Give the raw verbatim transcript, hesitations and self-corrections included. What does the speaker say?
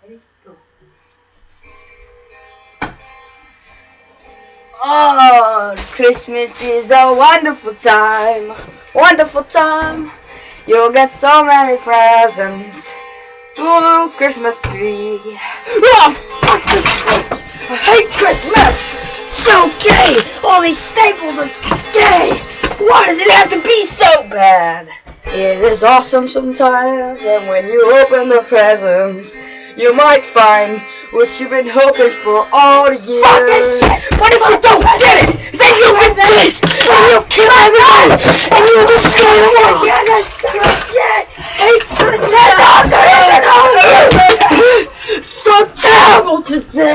Ready? Go. Oh, Christmas is a wonderful time, wonderful time. You'll get so many presents through the Christmas tree. Oh, fuck this bitch! I hate Christmas! So gay! All these staples are gay! Why does it have to be so bad? It is awesome sometimes, and when you open the presents, you might find what you've been hoping for all year. Fuck this shit! What if you don't get it? Then you'll be pissed! And you'll kill everyone! And you'll destroy the world! Hate Christmas! So terrible today!